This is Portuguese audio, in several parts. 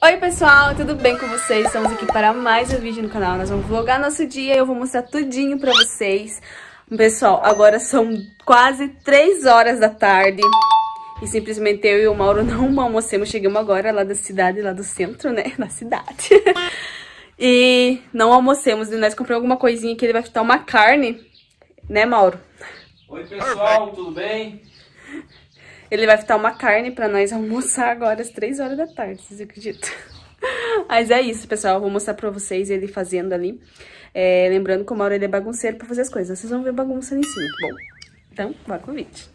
Oi pessoal, tudo bem com vocês? Estamos aqui para mais um vídeo no canal. Nós vamos vlogar nosso dia e eu vou mostrar tudinho pra vocês. Pessoal, agora são quase 3 horas da tarde e simplesmente eu e o Mauro não almoçamos. Chegamos agora lá da cidade, lá do centro, né? Da cidade. E não almocemos e nós compramos alguma coisinha que ele vai fritar uma carne, né, Mauro? Oi pessoal, tudo bem? Ele vai fritar uma carne pra nós almoçar agora às 3 horas da tarde, vocês acreditam? Mas é isso, pessoal. Eu vou mostrar pra vocês ele fazendo ali. Lembrando que o Mauro ele é bagunceiro pra fazer as coisas. Vocês vão ver bagunça ali em cima, tá bom? Então, bora pro vídeo.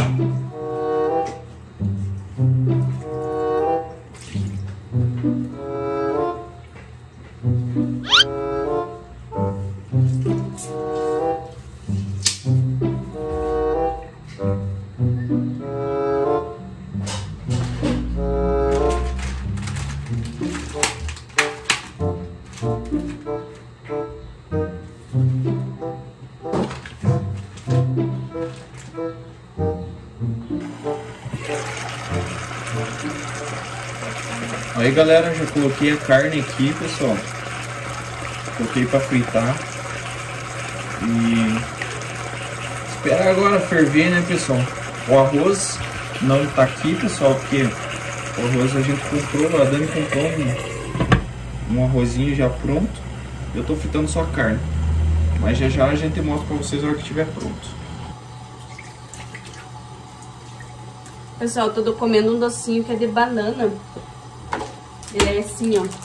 Aí galera, já coloquei a carne aqui, pessoal. Coloquei pra fritar. E esperar agora ferver, né, pessoal? O arroz não tá aqui, pessoal, porque o arroz a gente comprou, a Dani comprou um arrozinho já pronto. Eu tô fritando só a carne. Mas já já a gente mostra pra vocês na hora que estiver pronto. Pessoal, eu tô comendo um docinho que é de banana. Ele é assim, ó.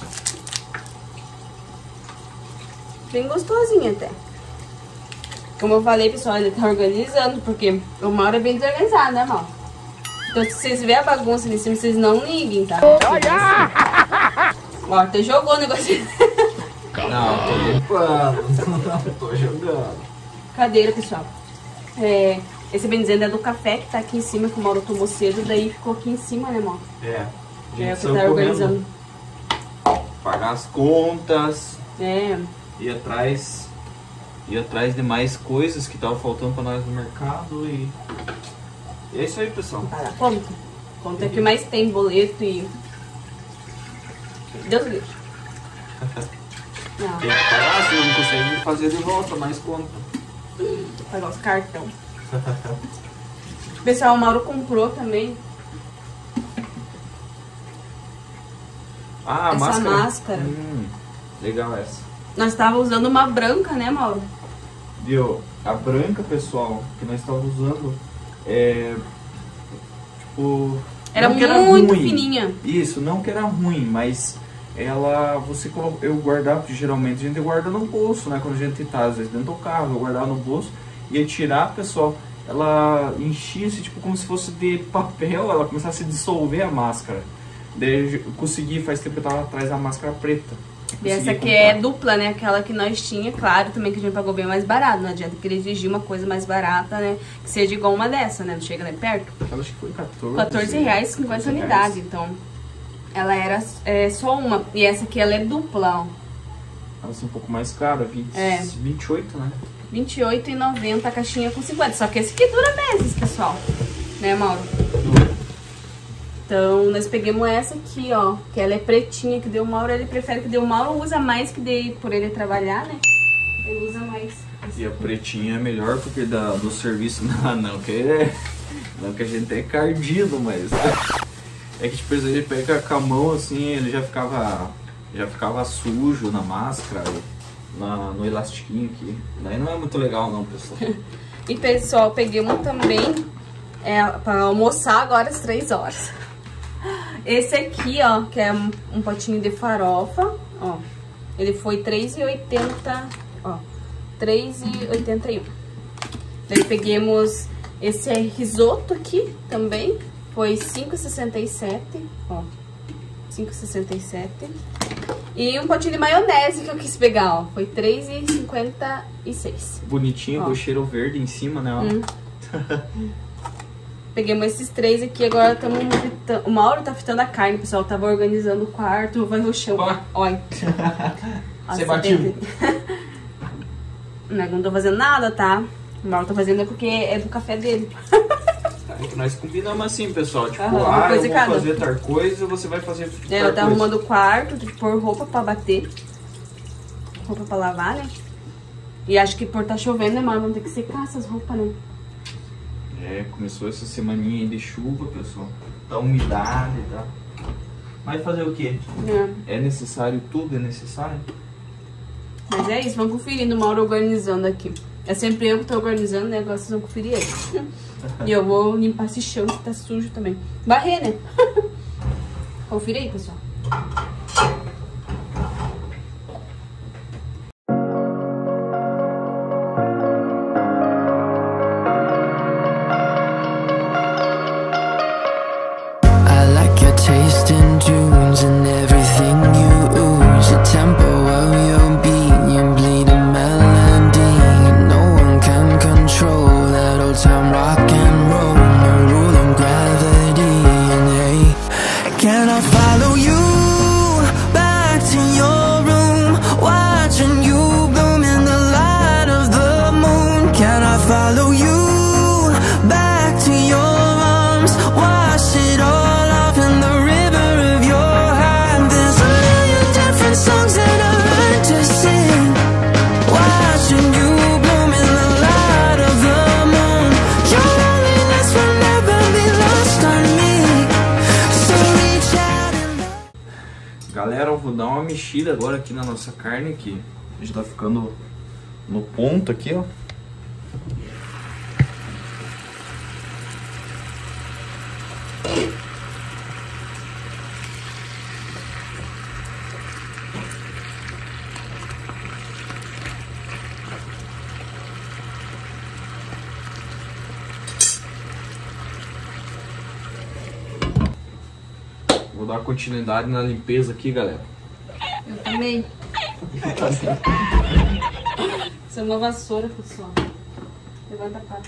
Bem gostosinho até. Como eu falei, pessoal, ele tá organizando, porque o Mauro é bem desorganizado, né, Mauro? Então, se vocês verem a bagunça ali em cima, vocês não liguem, tá? Ó, até jogou o negocinho. Não, tô limpando. Não, tô jogando. Cadeira, pessoal. Esse bem dizendo é do café que tá aqui em cima, que o Mauro tomou cedo, daí ficou aqui em cima, né, Mauro? A É o gente que tá organizando. Pagar as contas. É. Ir atrás de mais coisas que estavam faltando para nós no mercado e é isso aí, pessoal. Para a conta. Conta é que mais tem boleto e... Deus livre. Não. Tem que pagar, senão não consegue fazer de volta mais conta. Pagar os cartão. Pessoal, o Mauro comprou também a essa máscara. máscara. Legal essa. Nós estávamos usando uma branca, né, Mauro? Viu? A branca, pessoal, que nós estávamos usando tipo... Era não que muito ruim. fininha. Isso, não que era ruim, mas ela, eu guardava, geralmente a gente guarda no bolso, né? Quando a gente tá, às vezes, dentro do carro, eu guardava no bolso. Ia tirar, pessoal, ela enchia-se, tipo, como se fosse de papel, ela começava a se dissolver a máscara. Daí eu consegui, faz tempo que eu tava atrás da máscara preta. E essa aqui é dupla, né? Aquela que nós tinha, claro, também que a gente pagou bem mais barato. Não adianta querer exigir uma coisa mais barata, né? Que seja igual uma dessa, né? Não chega nem perto. Aquela acho que foi 14. 14 reais, 50 unidades. Então, ela era só uma. E essa aqui, ela é dupla, ó. Ela é um pouco mais cara, 28, né? R$28,90 a caixinha com 50. Só que esse aqui dura meses, pessoal. Né, Mauro? Então, nós pegamos essa aqui, ó. Que ela é pretinha, que deu o Mauro. Ele prefere que deu o Mauro. Usa mais que dê por ele trabalhar, né? Ele usa mais. E a pretinha é melhor porque do serviço... Não que a gente é cardido, mas... É que tipo, a gente pega com a mão assim, ele já ficava sujo na máscara, no elastiquinho aqui. Daí não é muito legal não, pessoal. E pessoal, peguei uma também pra almoçar agora às 3 horas. Esse aqui, ó, que é um potinho de farofa, ó. Ele foi R$3,80, ó. R$3,81. Daí peguemos esse risoto aqui também. Foi R$5,67, ó. R$5,67. E um potinho de maionese que eu quis pegar, ó. Foi R$3,56. Bonitinho, com o cheiro verde em cima, né, ó. Peguemos esses 3 aqui, agora estamos fritando. O Mauro tá fritando a carne, pessoal. Tava organizando o quarto, vai no chão. Olha. Você bateu. Não tô fazendo nada, tá? O Mauro tá fazendo porque é do café dele. É que nós combinamos assim, pessoal. Tipo, uma coisa eu vou fazer tal coisa, você vai fazer tal coisa. Eu tô arrumando o quarto, tem que pôr roupa pra bater. Roupa pra lavar, né? E acho que por tá chovendo, né, mano? Vamos ter que secar essas roupas, né? É, começou essa semaninha aí de chuva, pessoal. Tá umidade e tal. Mas fazer o quê? É necessário, tudo é necessário. Mas é isso, vamos conferindo o Mauro organizando aqui. É sempre eu que tô organizando, né? Agora vocês vão conferir ele. E eu vou limpar esse chão que tá sujo também. Varrer, né? Confira aí, pessoal. Galera, eu vou dar uma mexida agora aqui na nossa carne, que já tá ficando no ponto aqui, ó. Vou dar continuidade na limpeza aqui, galera. Eu também. Isso é uma vassoura, pessoal. Levanta a pata.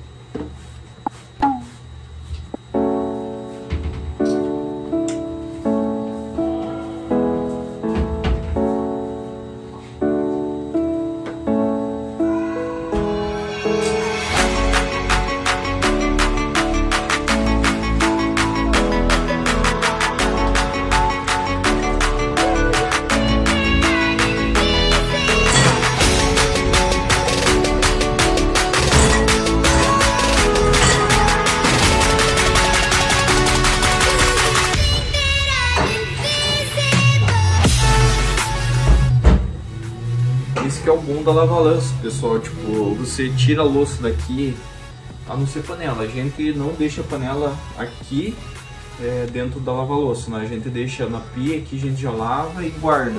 Esse que é o bom da lava-louça, pessoal. Tipo, você tira a louça daqui, a não ser panela. A gente não deixa a panela aqui dentro da lava-louça, né? A gente deixa na pia que a gente já lava e guarda.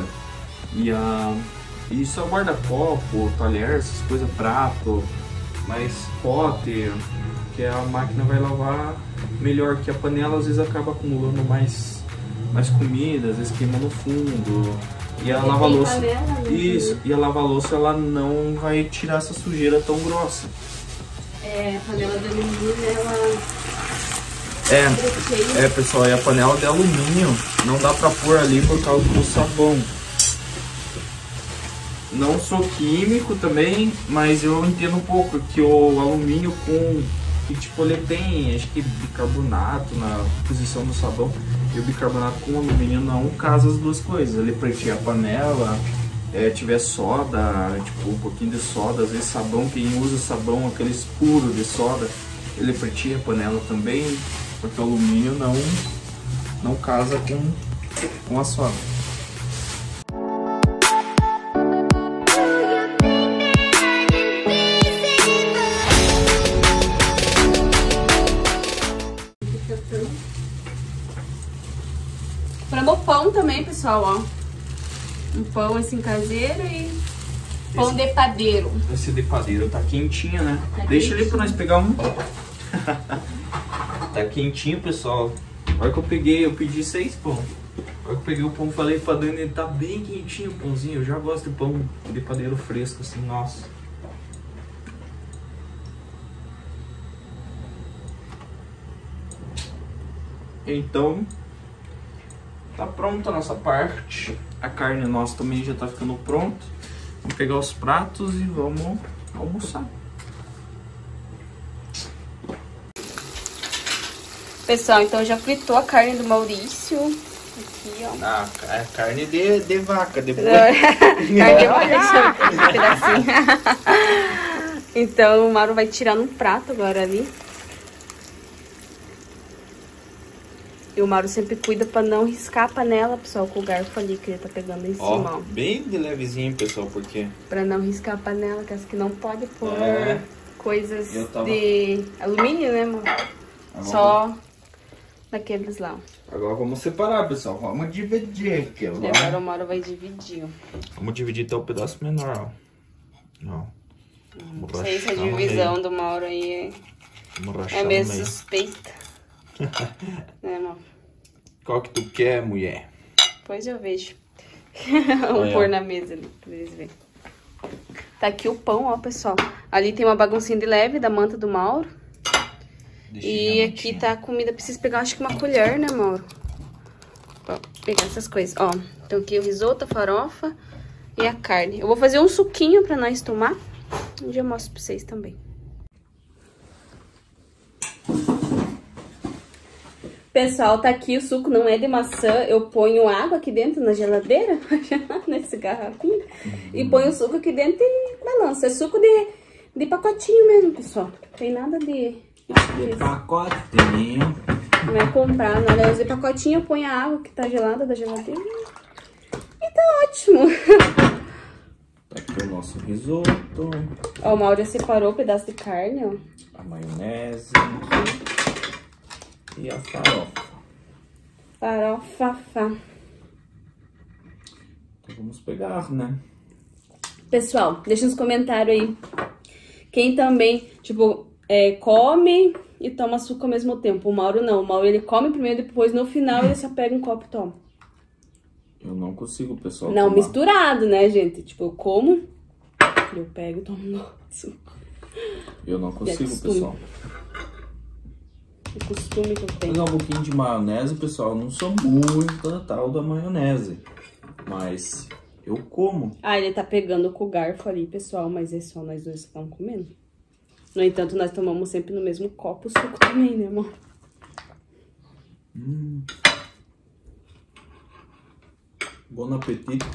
E só guarda copo, talher, essas coisas, prato, mas pote, que a máquina vai lavar melhor, que a panela às vezes acaba acumulando mais comida, às vezes queima no fundo. E a lava-louça, isso, e a lava-louça ela não vai tirar essa sujeira tão grossa. É, a panela de alumínio, ela... pessoal, e a panela de alumínio não dá pra pôr ali por causa do sabão. Não sou químico também, mas eu entendo um pouco que o alumínio que tipo, ele tem, acho que bicarbonato na posição do sabão, e o bicarbonato com o alumínio não casa as duas coisas. Ele pretia a panela, tiver soda, tipo um pouquinho de soda, às vezes sabão, quem usa sabão, aquele puro de soda, ele pretia a panela também, porque o alumínio não casa com a soda. Compramos pão também, pessoal, ó. Um pão assim caseiro e pão de padeiro. Esse de padeiro tá quentinho, né? Tá Deixa quentinho. ali pra nós pegar um. Tá quentinho, pessoal. Olha que eu pedi 6 pão. Olha que eu peguei o pão, falei pra Dani, ele tá bem quentinho o pãozinho. Eu já gosto de pão de padeiro fresco, assim, nossa. Então, tá pronta a nossa parte. A carne nossa também já tá ficando pronta. Vamos pegar os pratos e vamos almoçar. Pessoal, então já fritou a carne do Maurício. Aqui, ó. Ah, a carne de vaca, de boi. Carne de vaca, um pedacinho. Então o Mauro vai tirar num prato agora ali. E o Mauro sempre cuida pra não riscar a panela, pessoal, com o garfo ali que ele tá pegando em cima, ó. Bem de levezinho, pessoal, porque... Pra não riscar a panela, que acho que não pode pôr coisas de alumínio, né, amor? Só daqueles lá. Agora vamos separar, pessoal. Vamos dividir aqui, ó. Agora o Mauro vai dividir, ó. Vamos dividir até o pedaço menor, ó. Não. Não sei se a divisão do Mauro aí é meio suspeita. Né, amor? Qual que tu quer, mulher? Pois eu vejo. Vamos pôr na mesa ali pra eles verem. Tá aqui o pão, ó, pessoal. Ali tem uma baguncinha de leve da manta do Mauro. E aqui tá a comida. Preciso pegar, acho que uma colher, né, Mauro? Pra pegar essas coisas. Ó, então aqui o risoto, a farofa e a carne. Eu vou fazer um suquinho pra nós tomar. Um dia eu mostro pra vocês também. Pessoal, tá aqui o suco, não é de maçã. Eu ponho água aqui dentro na geladeira, nesse garrafinho, e ponho o suco aqui dentro e balanço. É suco de pacotinho mesmo, pessoal. Não tem nada de pacotinho. Não é comprar, não. Eu usei pacotinho, eu ponho a água que tá gelada da geladeira. E tá ótimo. Tá aqui o nosso risoto. Ó, o Mauro já separou o pedaço de carne, ó. A maionese. E a farofa. Farofa. Então vamos pegar, né? Pessoal, deixa nos comentários aí. Quem também, tipo, come e toma suco ao mesmo tempo. O Mauro não. O Mauro, ele come primeiro, depois no final ele só pega um copo e toma. Eu não consigo, pessoal. Não, tomar misturado, né, gente? Tipo, eu como, eu pego e tomo no suco. Eu não consigo, pessoal. O costume que eu tenho. Vou pegar um pouquinho de maionese, pessoal. Eu não sou muito da tal da maionese, mas eu como. Ah, ele tá pegando com o garfo ali, pessoal, mas é só nós dois que estamos comendo. No entanto, nós tomamos sempre no mesmo copo o suco também, né, amor? Bom apetite.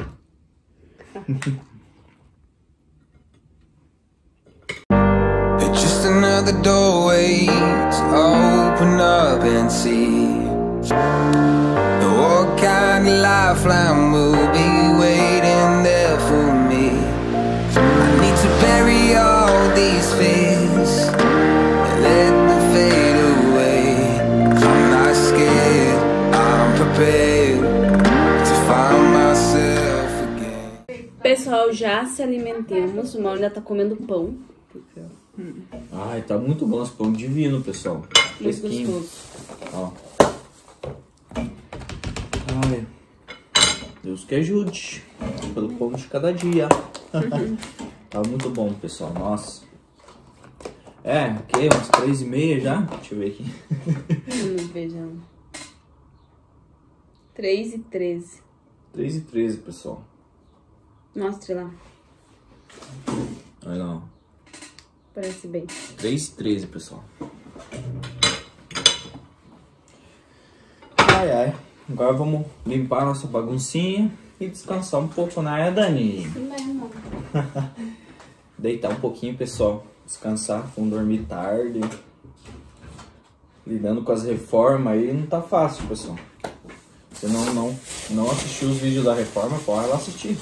It's just another doorway to open up and see what kind of lifeline will be waiting there for me. I need to bury all these fears and let them fade away. I'm not scared, I'm prepared to find myself again. Pessoal, já se alimentemos. O Mauro ainda tá comendo pão. Ai, tá muito bom esse pão divino, pessoal. Muito Fresquinho. gostoso. Ó. Ai, Deus que ajude pelo pão de cada dia. Tá muito bom, pessoal. Nossa. Ok, umas 3h30 já. Deixa eu ver aqui. Vamos ver já. 3h13. 3h13, pessoal. Mostre lá. Olha não. Parece bem. 3h13, pessoal. Ai. Agora vamos limpar a nossa baguncinha e descansar um pouco, né, Dani? Não. Deitar um pouquinho, pessoal. Descansar, vamos dormir tarde. Lidando com as reformas aí não tá fácil, pessoal. Você não assistiu os vídeos da reforma, pode lá assistir.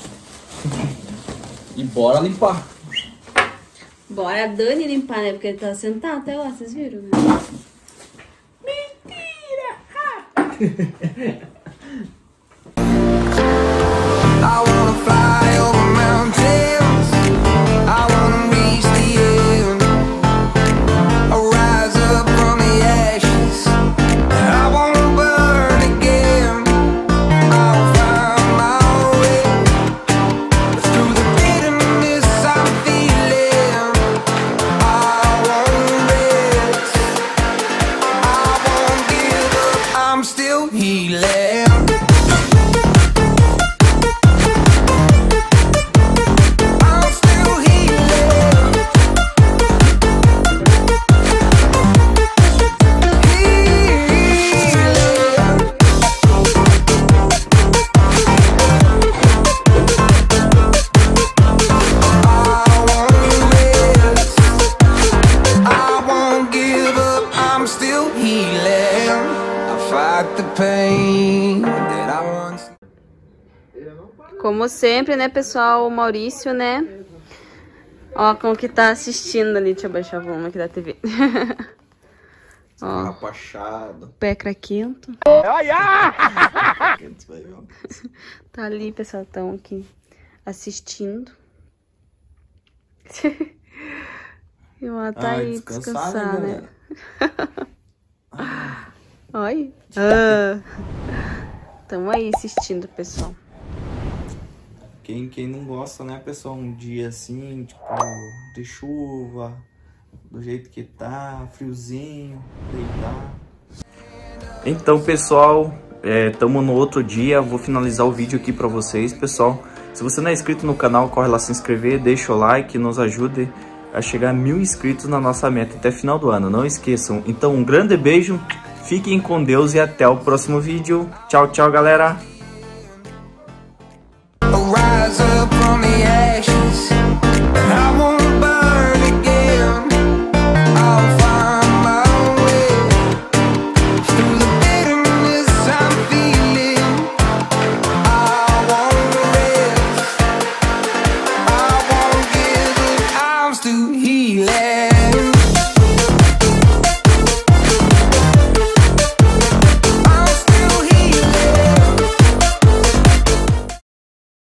E bora limpar. Bora a Dani limpar, né? Porque ele tá sentado até lá, vocês viram, né? I wanna fly over mountains, I wanna reach the end, I'll rise up from the ashes, I wanna burn again, I'll find my way, through the bitterness I'm feeling, I won't rest, I won't give up, I'm still healing. me that I once. Como sempre, né, pessoal? O Maurício, né? Ó, como que tá assistindo ali. Deixa eu baixar o volume aqui da TV. Ó, Rapachado. pé craquento. Tá ali, pessoal, estão aqui assistindo. E o tá aí descansar, né? Olha. Tamo aí assistindo, pessoal. Quem não gosta, né, pessoal? Um dia assim, tipo, de chuva, do jeito que tá, friozinho, deitar. Então, pessoal, tamo no outro dia. Vou finalizar o vídeo aqui pra vocês, pessoal. Se você não é inscrito no canal, corre lá se inscrever, deixa o like, nos ajude a chegar a 1000 inscritos na nossa meta até final do ano. Não esqueçam. Então, um grande beijo, fiquem com Deus e até o próximo vídeo. Tchau, tchau, galera!